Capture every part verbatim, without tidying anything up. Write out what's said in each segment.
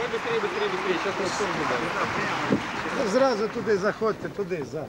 быстрее, быстрее, быстрее. Сейчас на стол буде. Зразу туди заходьте, туди, за.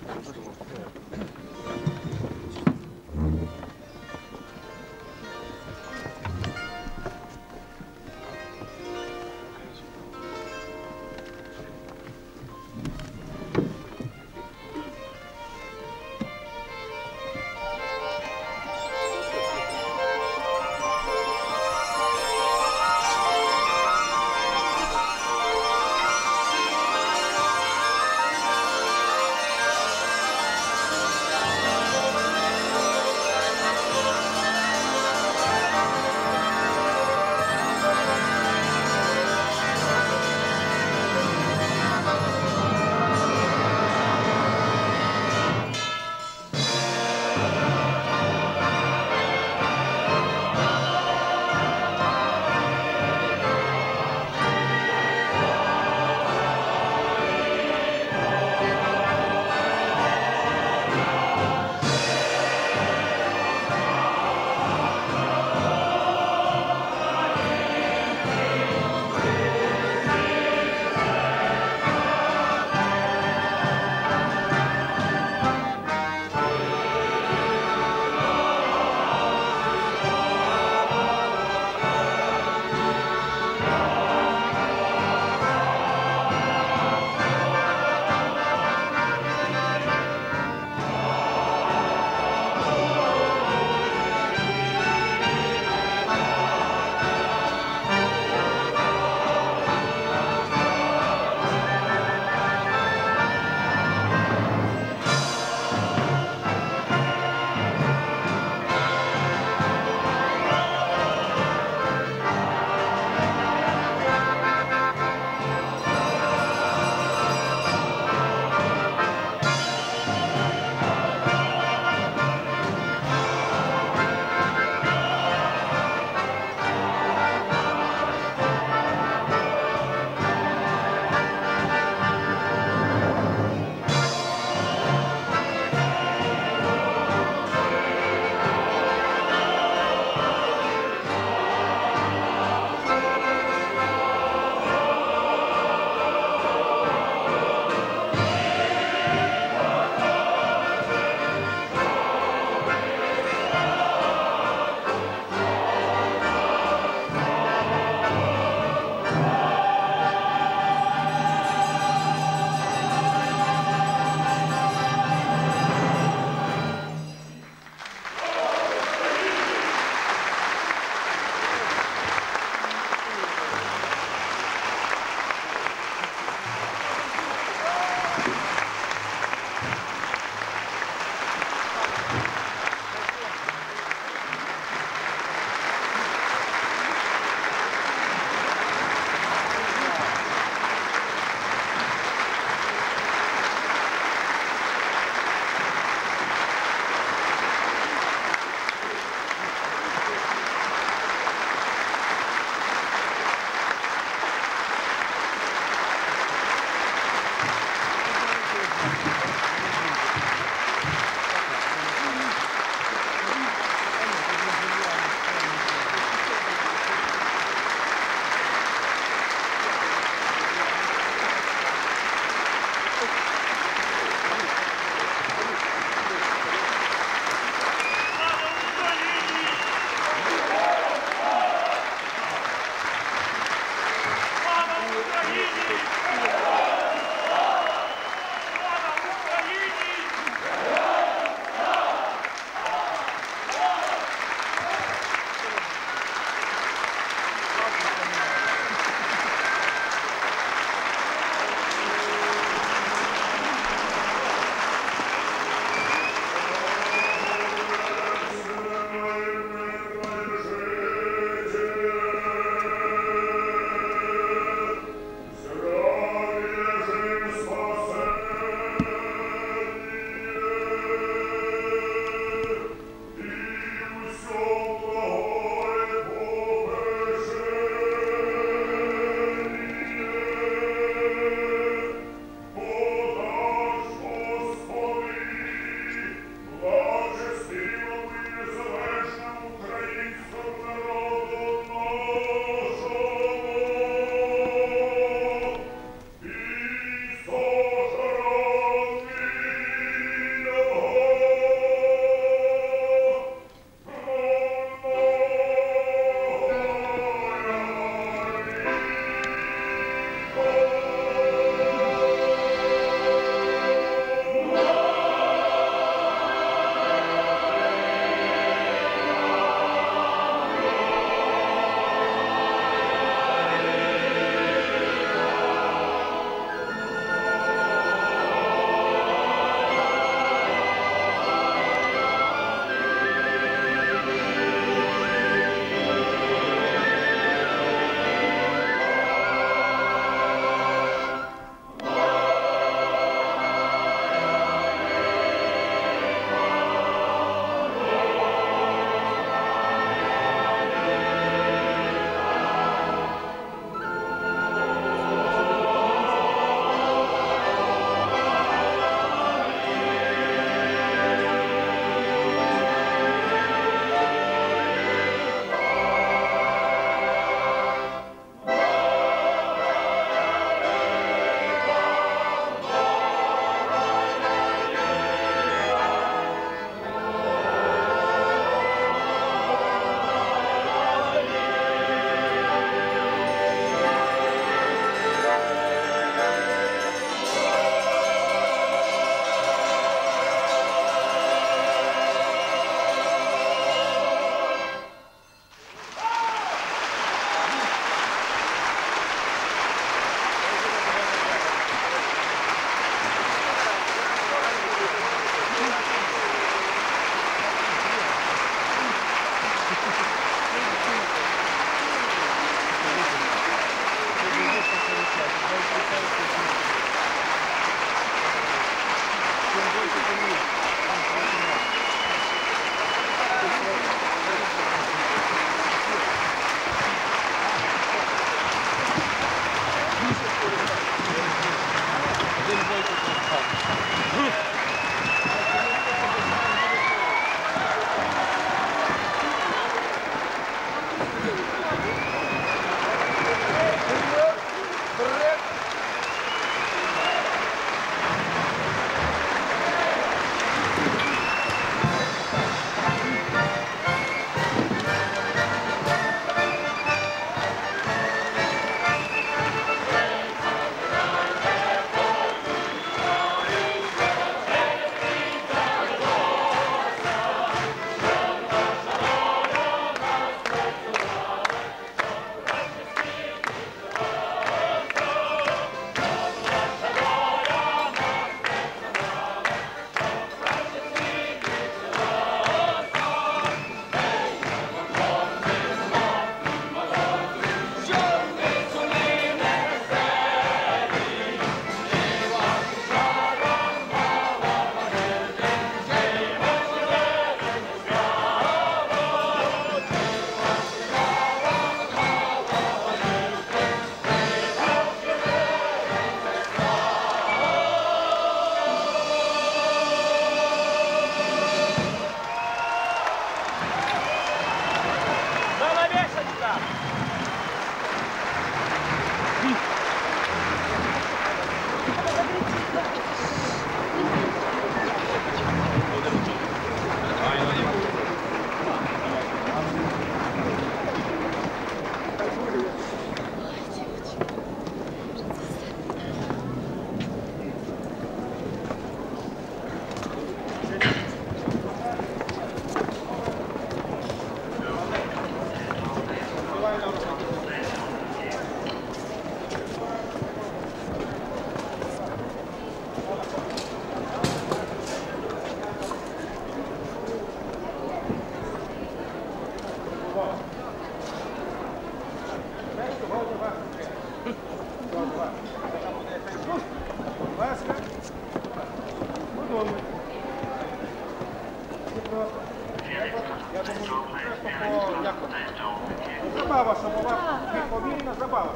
Забава, що була повільна забава.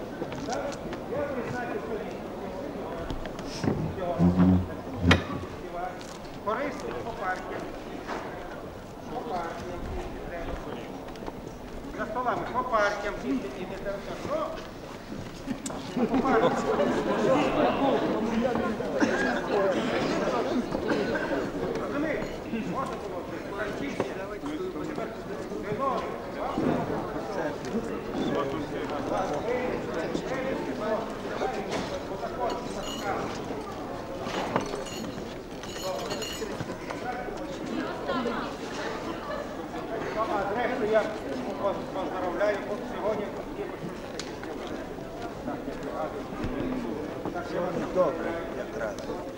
Я признаю, корисно по партіям. По партіям. За столами по партіям. Що? По партіям. Розумієте? Можна було партійці. Я вас поздравляю, от сьогодні є щось. Добре, якраз.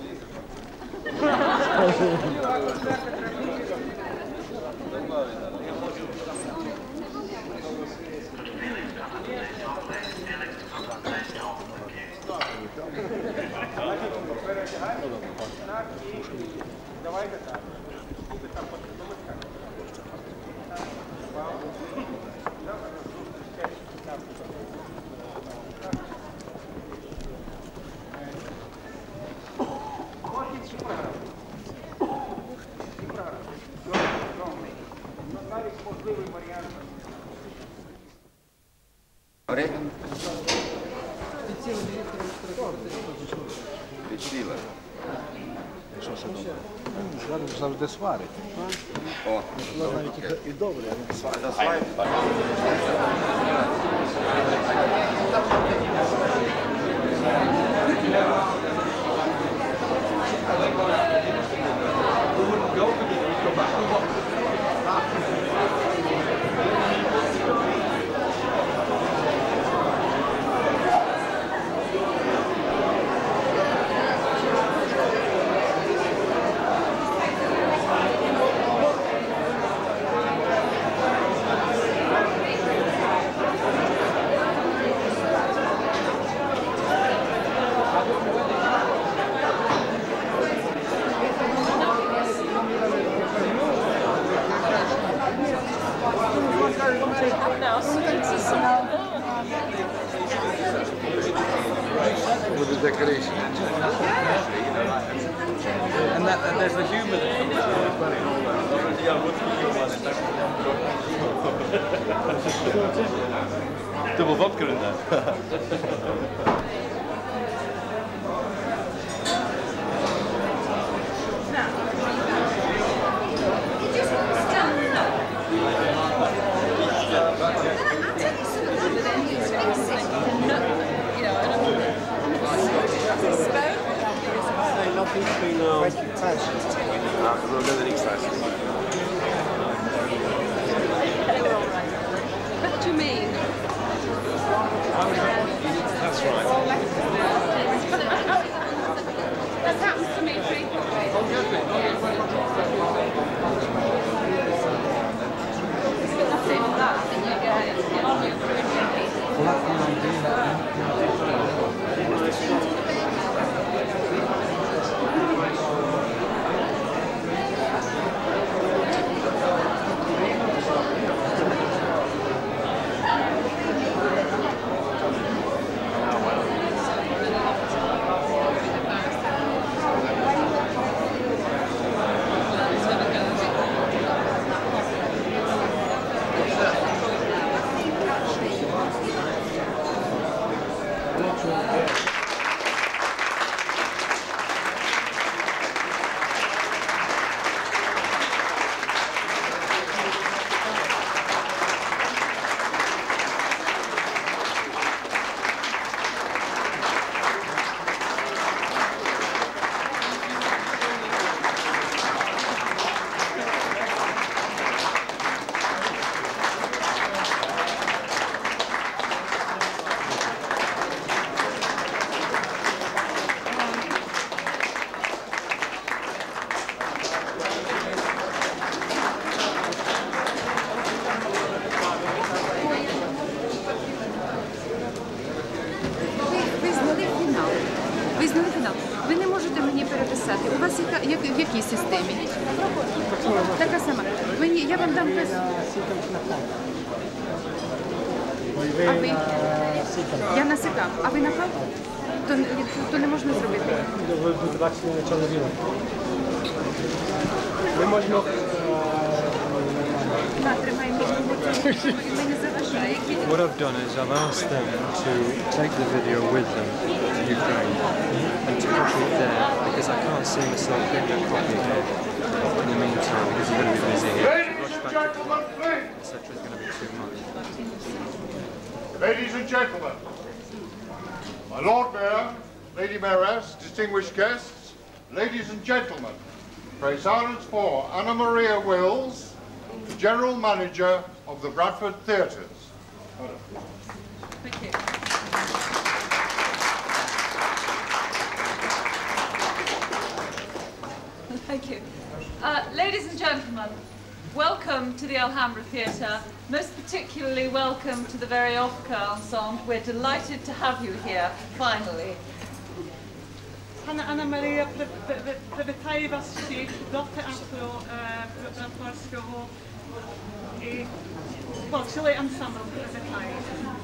Давайте так. Відсіла. Що ще добре? Зараз завжди сварить. О, І добре, а не сварить. with the decoration. And, that, and there's the humour that comes through as well. Yeah, what's the humour? Double vodka in there. What do you mean? That's right. That happens to me frequently. That's it, that, and you get it. Ви не можете мені переписати. У вас яка, як, в якій системі? Така сама. Мені, я вам дам без... А ви? Я насикав. А ви напав? То, то не можна зробити. Ви будете бачити на чоловіка. Ми можемо... На, тримай мені. Ми не заважає. What I've done is I've asked them to take the video with them to Ukraine and to copy it there because I can't see myself getting a copy here in the meantime because you're going to be busy here. Ladies and gentlemen, please. et cetera is going to be too much. Ladies and gentlemen, my Lord Mayor, Lady Mayoress, distinguished guests, ladies and gentlemen, pray silence for Anna Maria Wills, the General Manager of the Bradford Theatres. Thank you. Thank you. Uh, ladies and gentlemen, welcome to the Alhambra Theatre. Most particularly welcome to the Vereyovka Ensemble. We're delighted to have you here, finally. Pana Anna Maria привітає вас всіх до театру Братфорського і цілий ансамбль привітає.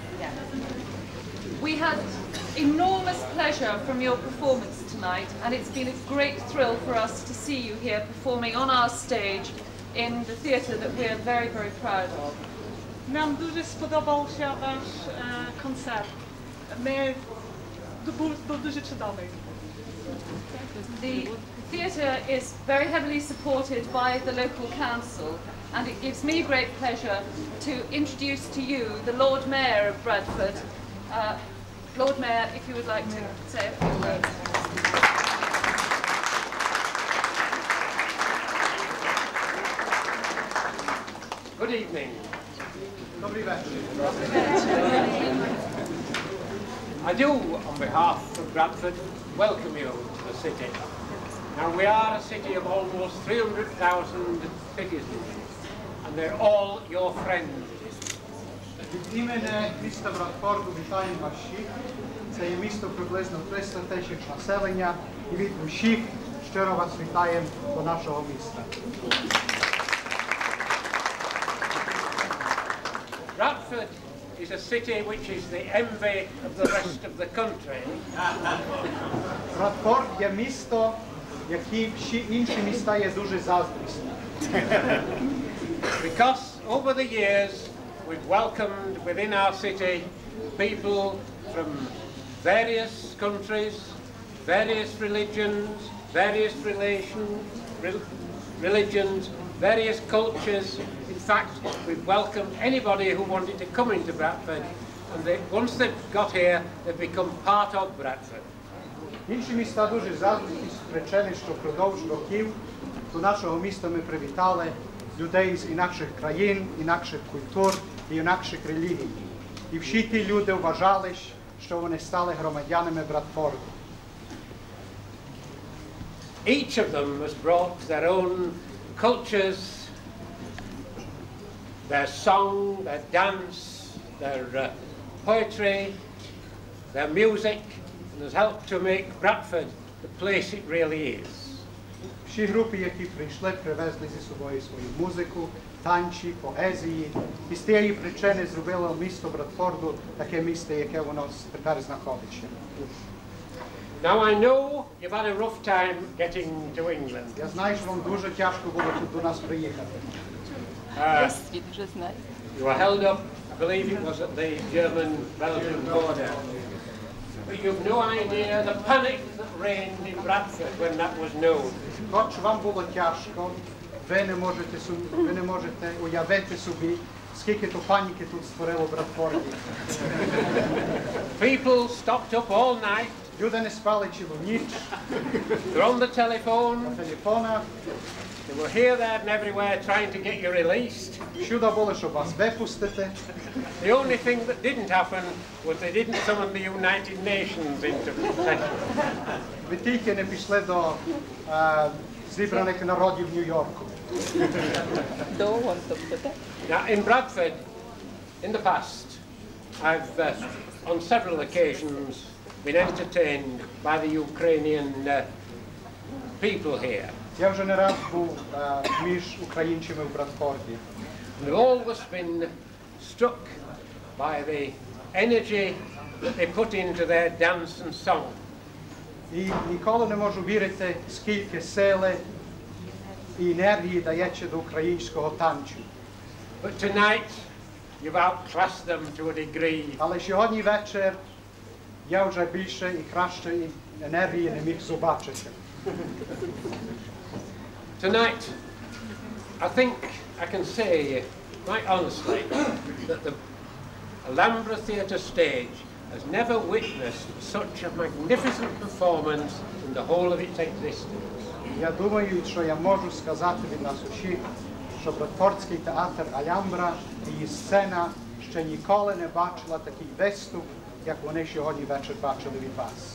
We had enormous pleasure from your performance tonight, and it's been a great thrill for us to see you here performing on our stage in the theatre that we are very, very proud of. Нам дуже сподобався ваш концерт. Ми був дуже чудовий. The theatre is very heavily supported by the local council, and it gives me great pleasure to introduce to you the Lord Mayor of Bradford. Uh, Lord Mayor, if you would like to say a few words. Good evening. Dobry wieczór. I do, on behalf of Bradford, welcome you to the city. Now, we are a city of almost three hundred thousand citizens, and they're all your friends. Від імені міста Брадфорду вітаємо вас всіх. Це є місто приблизно триста тисяч населення, і від усіх щиро вас вітаємо до нашого міста. Bradford is a city which is the envy of the rest of the country. Брадфорд є місто, які всі інші міста є дуже заздрісні. Because over the years we've welcomed within our city people from various countries, various religions, various relations, rel religions, various cultures. In fact, we've welcomed anybody who wanted to come into Bradford, and they, once they've got here, they've become part of Bradford. Інші міста дуже зустрічені, що впродовж років до нашого міста ми привітали людей з інакших країн, інакших культур і інакших релігій. І всі ті люди вважали, що вони стали громадянами Брадфорду. Each of them has brought their own cultures, their song, their dance, their uh, poetry, their music, and has helped to make Bradford the place it really is. Всі групи, які прийшли, привезли зі собою свою музику, танці, поезії. І з тієї причини зробило місто Брадфорду таке місто, яке воно тепер знаходиться. Now I know you've had a rough time getting to England. Я знаю, що вам дуже тяжко було тут до нас приїхати. Uh, you were held up, I believe it was at the German-Belgian border. But you've no idea the panic that reigned in Bradford when that was known. Хоч вам було тяжко, ви не можете, ви не можете уявити собі, скільки то паніки тут створило в Брадфорді. People stopped up all night. Люди не спали цілу ніч. They're on the telephone. На телефонах. They were here, there and everywhere trying to get you released. Всюди було, щоб вас випустити. The only thing that didn't happen was they didn't summon the United Nations into session. Ви тільки не пішли до е, зібраних народів Нью-Йорку. Now in Bradford, in the past, I've uh, on several occasions been entertained by the Ukrainian uh, people here. Я вже не раз був е, між українцями в Брадфорді. They've always been struck by the energy that they put into their dance and song. І ніколи не можу вірити, скільки сили і енергії дається до українського танцю. But tonight, you've outclassed them to a degree. Але сьогодні вечір я вже більше і краще енергії не міг побачити. Tonight, I think I can say quite honestly that the Alhambra Theatre stage has never witnessed such a magnificent performance in the whole of its existence. Я думаю, що я можу сказати від нас усіх, що Брадфордський театр Альямбра і її сцена ще ніколи не бачила такий виступ, як вони сьогодні вечір бачили від вас.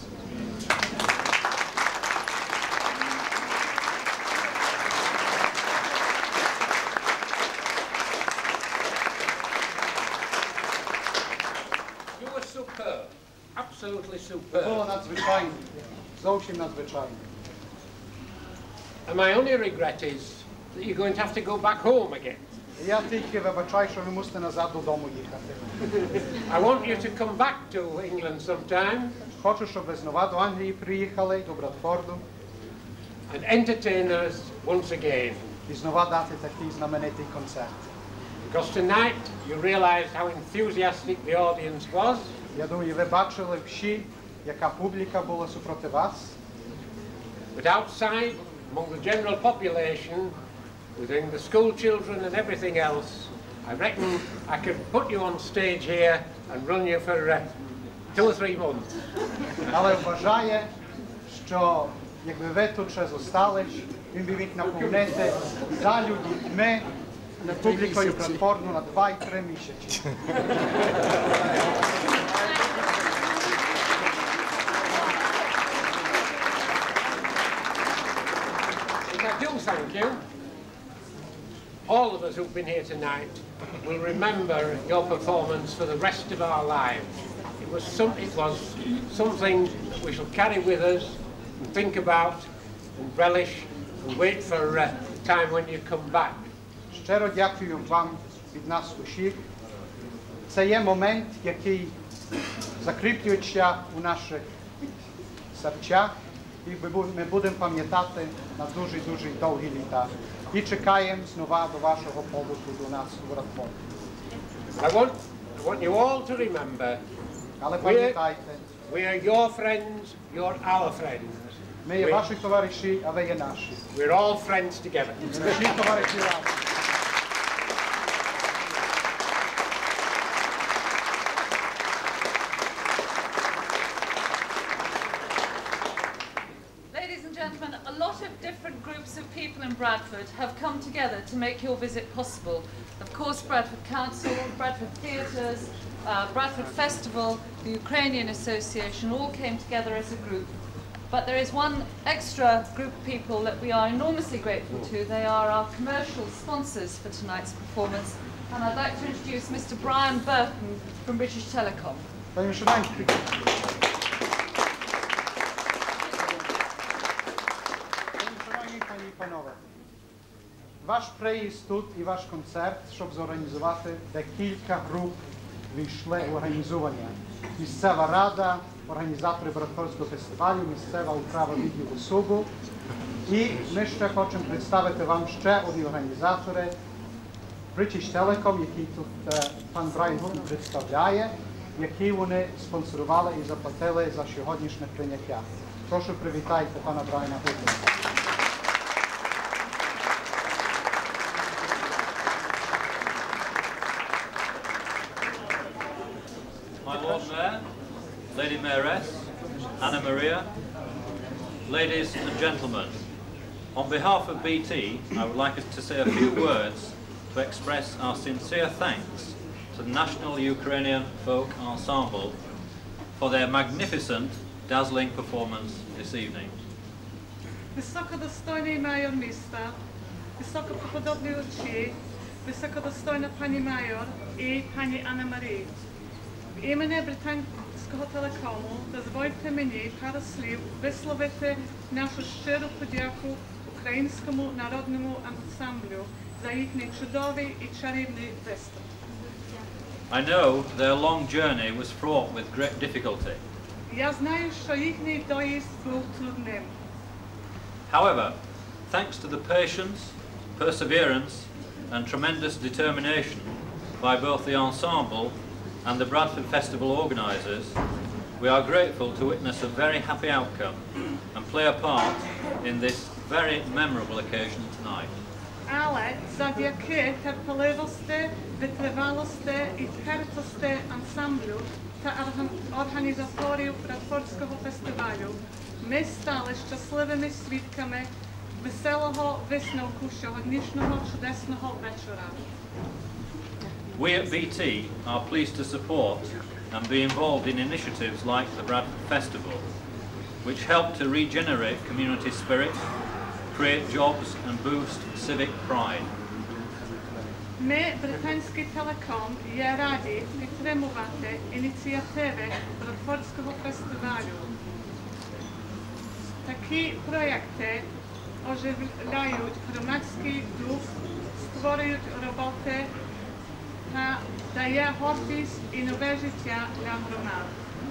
Superb, absolutely superb. Було надзвичайно, зовсім надзвичайно. And my only regret is that you're going to have to go back home again. Я тільки вибачаю, що ви мусите назад додому їхати. I want you to come back to England sometime. Хочу, щоб ви знову до Англії приїхали, до Брадфорду. And entertain us once again. І знову дати такий знаменитий концерт. Because tonight you realised how enthusiastic the audience was. Я думаю, ви бачили всі, яка публіка була супроти вас. But outside, among the general population, within the school children and everything else, I reckon I could put you on stage here and run you for uh, two or three months. Але вважає, що якби ви тут ще зостались, він би міг наповнити залю дітьми, публікою Брадфорду на два і три місяці. I do thank you. All of us who've been here tonight will remember your performance for the rest of our lives. It was, some, it was something that we shall carry with us and think about and relish and wait for uh, the time when you come back. Щиро дякую вам від нас усіх. Це є момент, який закріплюється у наших серцях, і ми будемо пам'ятати на дуже-дуже довгі літа. І чекаємо знову до вашого побуту до нас у Брадфорді. I want, I want you all to remember, Але we're, пам'ятайте, we are your friends, you're our friends. ми є We- ваші товариші, а ви є наші. We're all friends together. Ми всі товариші разом. Ladies and gentlemen, a lot of different groups of people in Bradford have come together to make your visit possible. Of course, Bradford Council, Bradford Theatres, uh, Bradford Festival, the Ukrainian Association all came together as a group. But there is one extra group of people that we are enormously grateful to. They are our commercial sponsors for tonight's performance. And I'd like to introduce Mister Brian Burton from British Telecom. Пані Шананський. Шановні пані і панове, ваш приїзд тут і ваш концерт, щоб зорганізувати декілька груп війшли у організування. Місцева рада, організатори Брадфордського фестивалю, місцева управа відділу СУБу. І ми ще хочемо представити вам ще одні організатори British Telecom, який тут е, пан Брайан Гутен представляє, які вони спонсорували і заплатили за сьогоднішнє прийняття. Прошу привітайте пана Брайана Гутена. My Lord Mayor, Lady Mayoress, Anna Maria, ladies and gentlemen, on behalf of B T, I would like us to say a few words to express our sincere thanks to the National Ukrainian Folk Ensemble for their magnificent, dazzling performance this evening. Високодостойний майор міста, високоподобні очі, високодостойна пані майор і пані Анна Марі. В імені Британського телекому дозвольте мені пару слів висловити нашу щиру подяку українському народному ансамблю за їхній чудовий і чарівний виступ. I know their long journey was fraught with great difficulty. Я знаю, що їхній доїзд був трудним. However, thanks to the patience, perseverance and tremendous determination by both the ensemble and the Bradford Festival organisers, we are grateful to witness a very happy outcome and play a part in this very memorable occasion tonight. Але завдяки терпеливості, витривалості і впертості ансамблю та організаторів Брадфордського фестивалю ми стали щасливими свідками веселого висновку сьогоднішнього чудесного вечора. We at B T are pleased to support and be involved in initiatives like the Bradford Festival, which help to regenerate community spirit, create jobs and boost civic pride. Ми, Британський телеком, є раді підтримувати ініціативи Брадфордського фестивалю. Такі проєкти оживляють громадський дух, створюють роботи та дає гордість і нове життя для громад.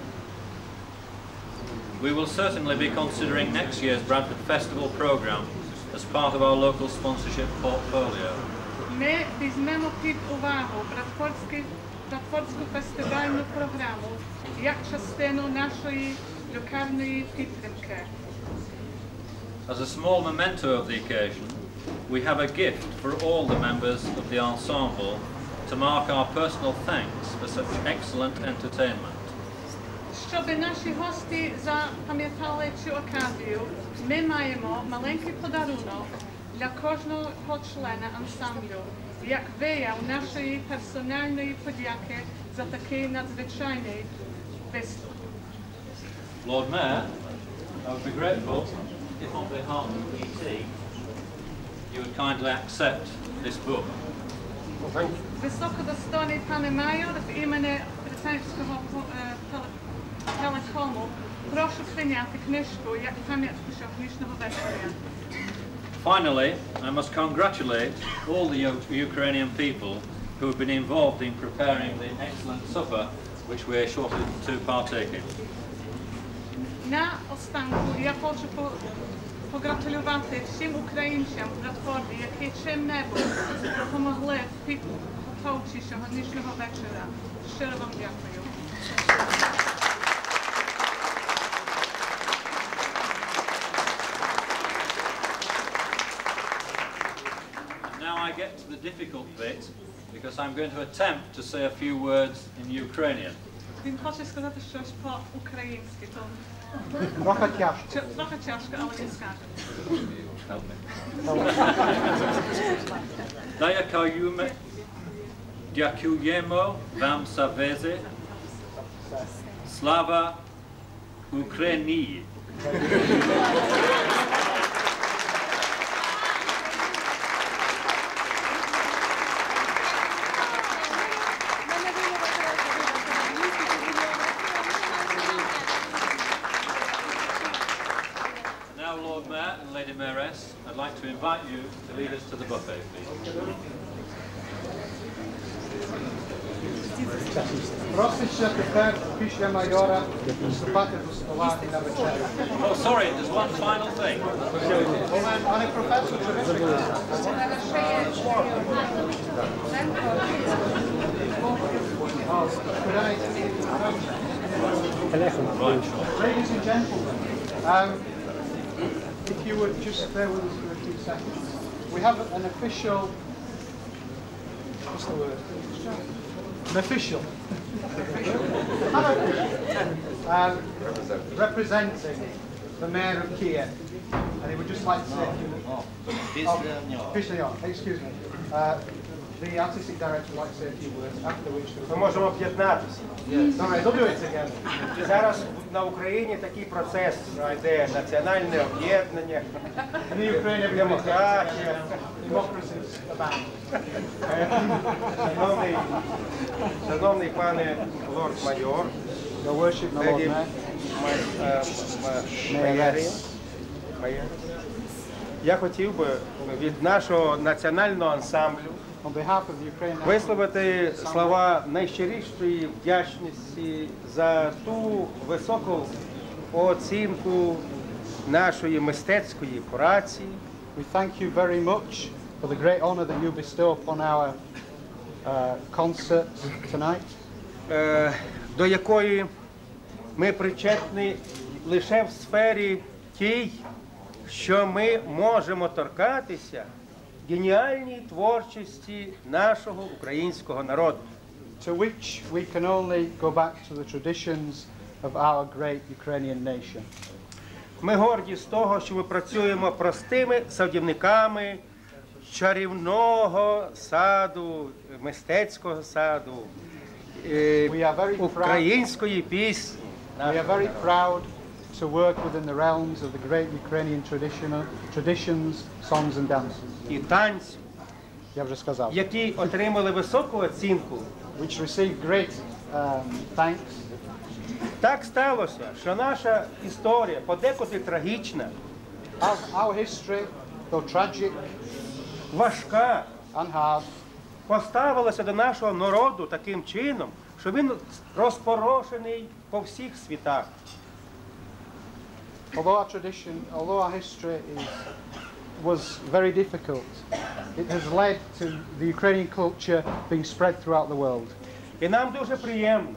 We will certainly be considering next year's Bradford Festival programme as part of our local sponsorship portfolio. Ми візьмемо під увагу Брадфордську фестивальну програму як частину нашої локальної підтримки. As a small memento of the occasion, we have a gift for all the members of the ensemble to mark our personal thanks for such excellent entertainment. Щоб наші гості запам'ятали цю оказію, ми маємо маленький подарунок для кожного члена ансамблю, як вияв нашої персональної подяки за такий надзвичайний виступ. Lord Mayor, I would be grateful if on behalf of B T you would kindly accept this book. Well, thank you. Високодостойний пане майор, в імені Британського телекому, прошу прийняти книжку як пам'ятку сьогоднішнього вечора. Finally, I must congratulate all the U- Ukrainian people who have been involved in preparing the excellent supper which we are shortly to partake in. На останку я хочу по- погратулювати всім українцям в Брадфорді, які чим-небудь допомогли в під- урочистого нічного вечора. Щиро вам дякую. Now I get to the difficult bit, because I'm going to attempt to say a few words in Ukrainian. Він хоче сказати щось по-українськи, то Трохи тяжко. Ч- трохи тяжко, але він скаже. Дякуємо, дякуємо вам за візит. Слава Україні! Now, Lord Mayor and Lady Mayoress, I'd like to invite you to lead us to the buffet, please. Проситься тепер після майора виступати до стола і на вечерю. Oh, sorry, there's one final thing. Пане професор, чи ви Ladies and gentlemen, um, if you would just bear with us for a few seconds. We have an official, what's the word? An official. um, representing the Mayor of Kiev. And he would just like to say a few oh, officially on, excuse me. Uh, the artistic director would like to say a few words, after which Ми можемо об'єднатися. Sorry, don't do it together. Зараз на Україні такий процес йде, національне об'єднання, демократія. Democracy is abound. Шановний, шановний пане лорд-майор, Your worship, my Lord леді Mayor. майорі, майор, я хотів би від нашого національного ансамблю On behalf of the Ukrainian висловити слова найщирішої вдячності за ту високу оцінку нашої мистецької праці. we thank you very much for the great honor that you bestow upon our uh, concert tonight, е, до якої ми причетні лише в сфері тій, що ми можемо торкатися геніальній творчості нашого українського народу. to which we can only go back to the traditions of our great Ukrainian nation. Ми горді з того, що ми працюємо простими садівниками чарівного саду, мистецького саду, е, We are very proud. української пісні. We are very proud to work within the realms of the great Ukrainian traditional traditions, songs and dances. І танцю, Я вже сказав. які отримали високу оцінку. Which received great um, thanks. Так сталося, що наша історія подекуди трагічна, Our, our history, though tragic важка, and hard, поставилася до нашого народу таким чином, що він розпорошений по всіх світах. although our tradition, although our history is, was very difficult, it has led to the Ukrainian culture being spread throughout the world. І нам дуже приємно,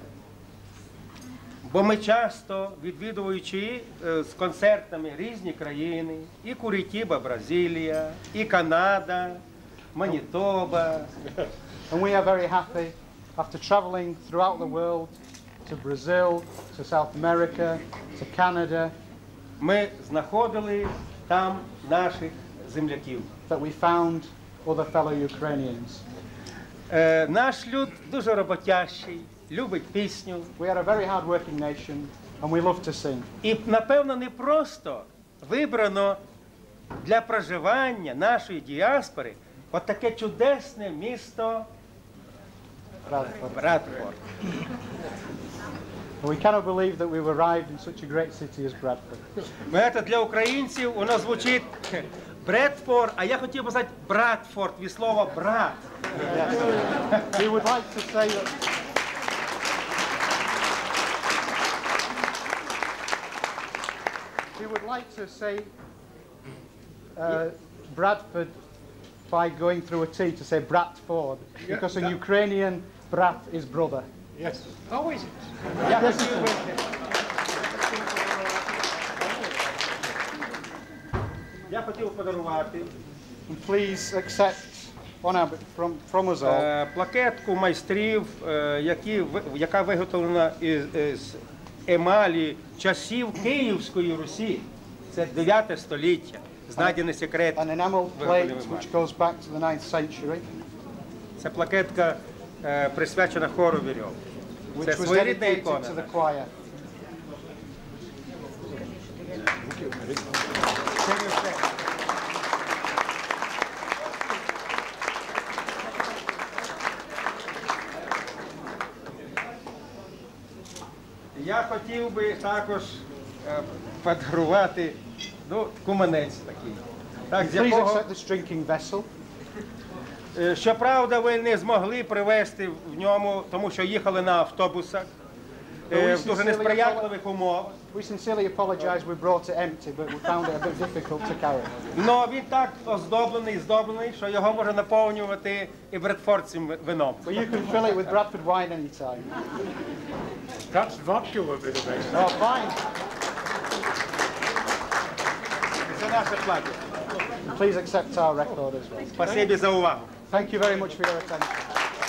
бо ми часто, відвідуючи е, з концертами різні країни, і Куритіба, Бразилія, і Канада, Манітоба, And we are very happy, after traveling throughout the world, to Brazil, to South America, to Canada, ми знаходили там наших земляків. that we found other fellow Ukrainians. Е, наш люд дуже роботящий, любить пісню. We are a very hard-working nation, and we love to sing. І, напевно, не просто вибрано для проживання нашої діаспори от таке чудесне місто Bradford. Брадфорд. We cannot believe that we've arrived in such a great city as Bradford. Знаєте, для українців воно звучить Бредфорд, а я хотів би сказати Брадфорд від слова брат. We would like to say that we would like to say uh, Bradford by going through a T to say Bratford, because in Ukrainian, brat is brother. Yes. Oh, is it? Я хотів би, я хотів подарувати And please accept on our, from, from us all е, плакетку майстрів, е, які, ви- яка виготовлена із, із емалі часів Київської Русі. Це дев'яте століття. Знайдені секрети. an enamel plate which goes back to the ninth century, Це плакетка е, присвячена хору вірьов. Це which was своєрідна dedicated ікона. to the choir. Я хотів би також е, подарувати, ну, куманець такий. Так, з Please якого, accept this drinking vessel. е, щоправда, ви не змогли привезти в ньому, тому що їхали на автобусах е, в дуже несприятливих умовах. We sincerely apologise we brought it empty, but we found it a bit difficult to carry. Но він так оздоблений, здоблений, що його можна наповнювати і бредфордським вином. But you can fill it with Bradford wine anytime. Perhaps vodka would be the best. Oh, fine. Це наше плаття. Please accept our record as well. Спасибі за увагу. Thank you very much for your attention.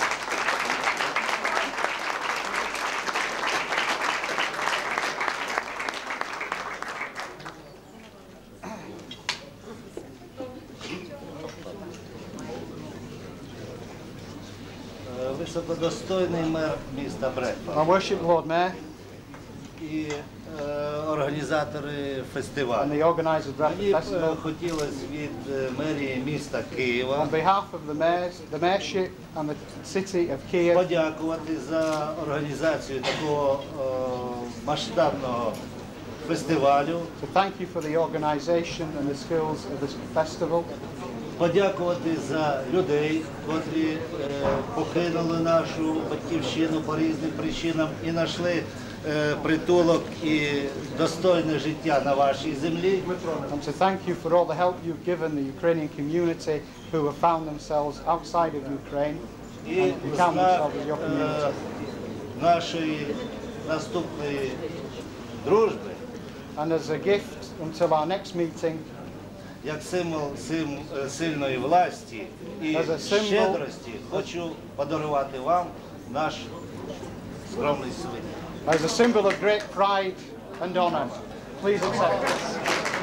Високодостойний мер міста Бредфорд Our worship Lord Mayor і е, організатори and фестивалю. the organisers of Мені Bradford б Festival, е, хотілося від е, мерії міста Києва on behalf of the mayors, the mayorship and the city of Kiev, подякувати за організацію такого е, масштабного фестивалю, to thank you for the organisation and the skills of this festival, подякувати за людей, котрі е, покинули нашу батьківщину по різним причинам і знайшли е, притулок і достойне життя на вашій землі. and to thank you for all the help you've given the Ukrainian community who have found themselves outside of Ukraine І and в count знак themselves as your е, community. нашої наступної дружби, And as a gift until our next meeting, як символ сим- е, сильної власті і As a symbol- щедрості, хочу подарувати вам наш скромний свит. as a symbol of great pride and honour, please accept this.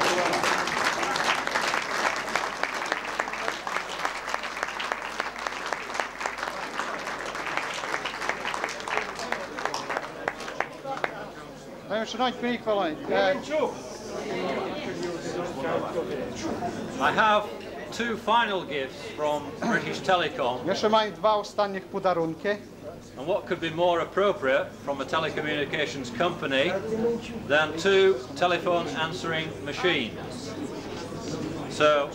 I have two final gifts from British Telecom, Jeszcze mam dwa ostatnie podarunki. and what could be more appropriate from a telecommunications company than two telephone answering machines. So,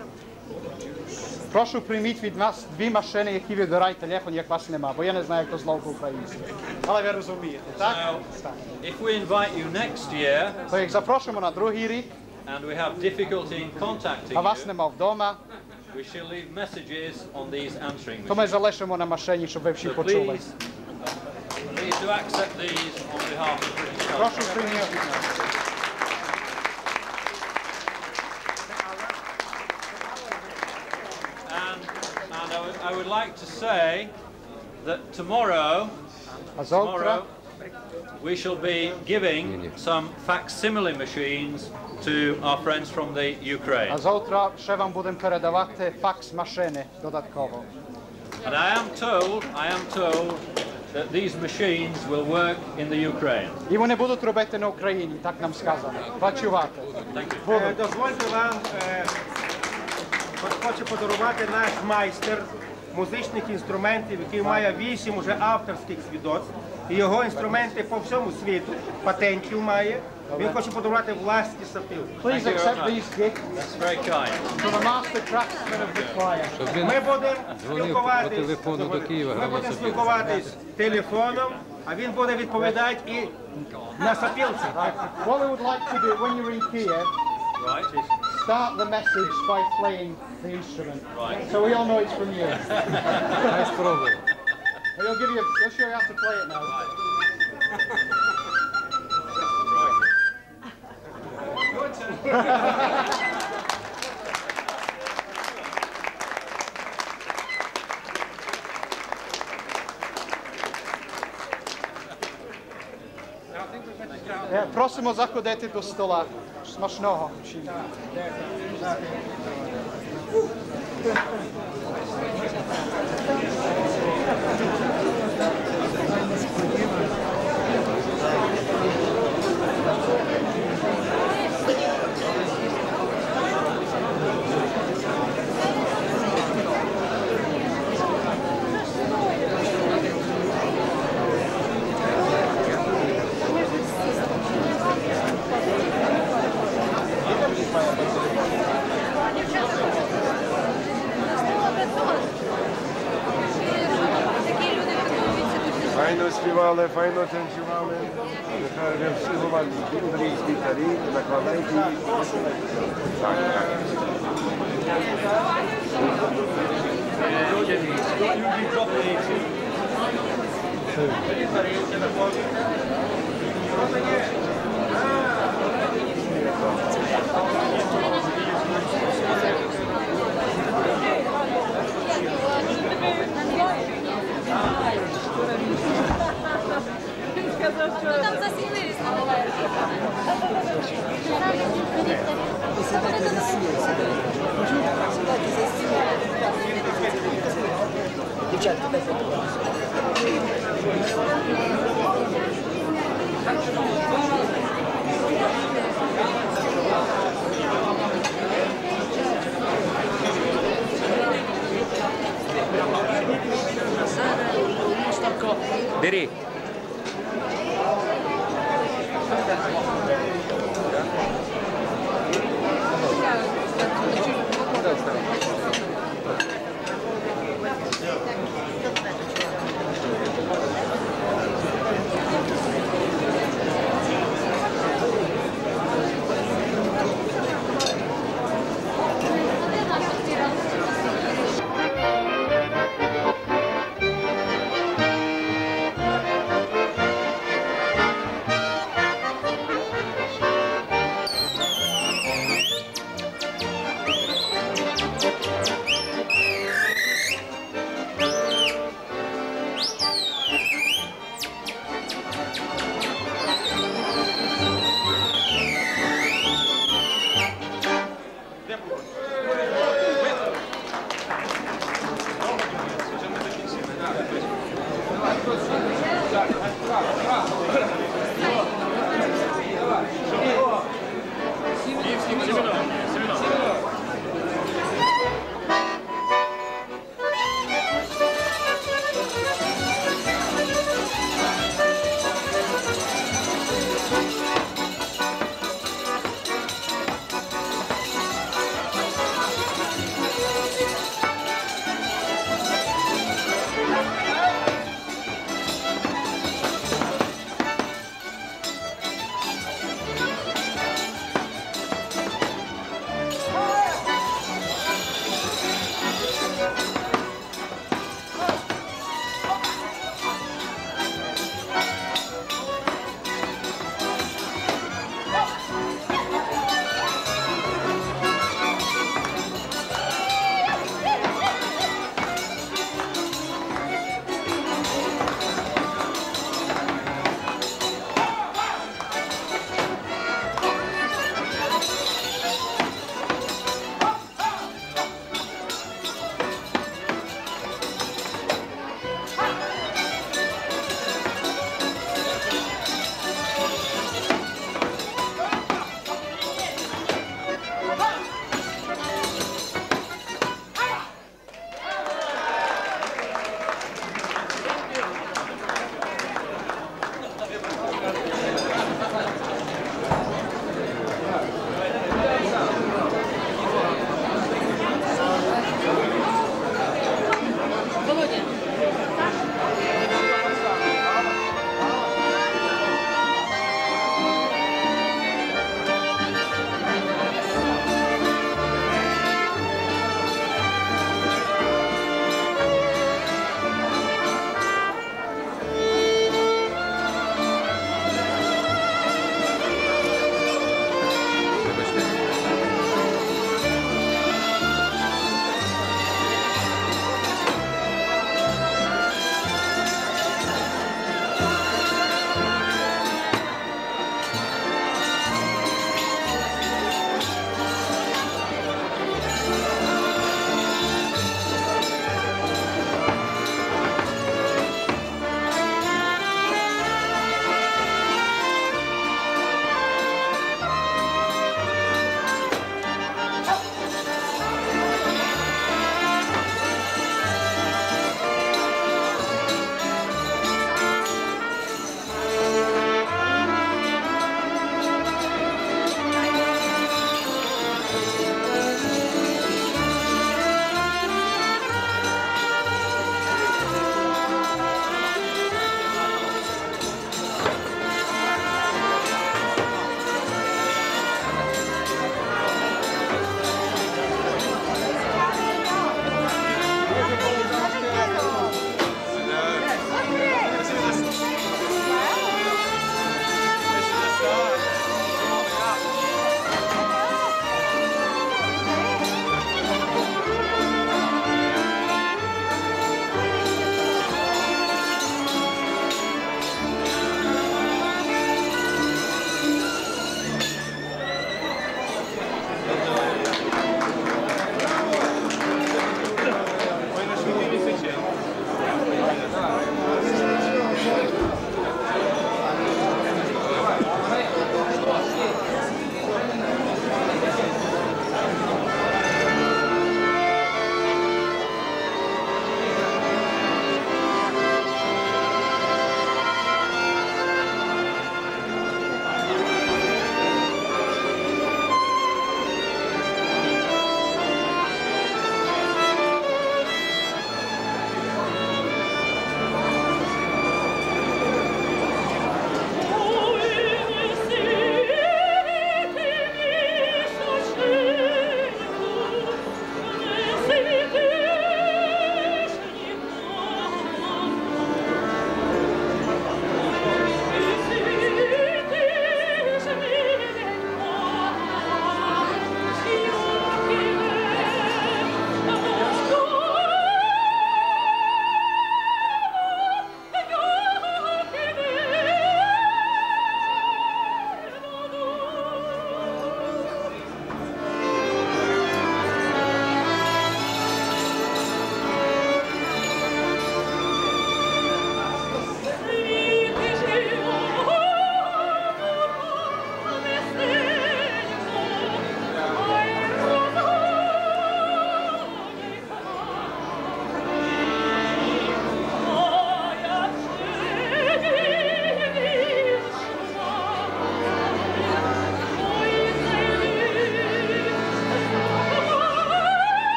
Прошу прийміть від нас дві машини, які вибирають телефон, як вас нема, бо я не знаю, як то знову по-українськи. Але ви розумієте, так? so Так. if we invite you next year То як запрошуємо на другий рік, and we have difficulty in contacting а вас you, нема вдома, we shall leave messages on these answering то ми machines. залишимо на машині, щоб ви всі So почули. please, please do accept these on behalf of British Telecom. Прошу прийняти від нас. And, and I, would, I would like to say that tomorrow, А завтра tomorrow we shall be giving some facsimile machines to our friends from the Ukraine. А завтра ще вам будемо передавати факс-машини додатково. And I am told, I am told that these machines will work in the Ukraine. І вони будуть робити на Україні, так нам сказано. Працювати. Е, Дозвольте вам, е, хо- хочу подарувати наш майстер музичних інструментів, який має вісім уже авторських свідоцтв. І його інструменти по всьому світу, патентів має. Він хоче подарувати власні сапілки. Please accept these gifts That's very kind. to the master craftsmen of the choir. Ми будемо спілкуватись, телефону до Києва, ми грав на будемо сапілці. спілкуватись телефоном, а він буде відповідати і на сапілці. What we would like to do when you're in Kiev, Right? start the message by playing the instrument. Right. So we all know it's from you. Nice problem. He'll give you, he'll show you how to play it now. Е, Просимо заходити до стола. Смачного. Файно співали, файно танцювали. Тепер ви всі говорите англійські тарі, накладайте їх. Так, так. Там засілились на Дівчатка, дай Бери.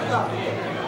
Так.